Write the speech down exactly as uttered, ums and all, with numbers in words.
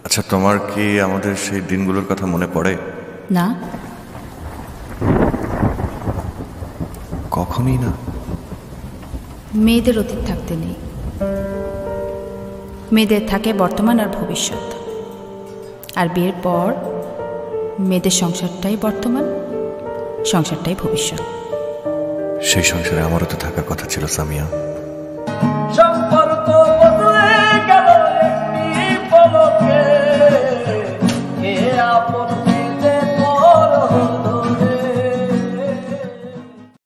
আচ্ছা, তোমার কি আমাদের সেই দিনগুলোর কথা মনে পড়ে? না, কখনই না। মেয়েদের অতীত থাকতে নেই, মেয়েদের থাকে বর্তমান আর ভবিষ্যৎ। আর বিয়ের পর মেয়েদের সংসারটাই বর্তমান, সংসারটাই ভবিষ্যৎ। সেই সংসারে আমারও তো থাকার কথা ছিল সামিয়া।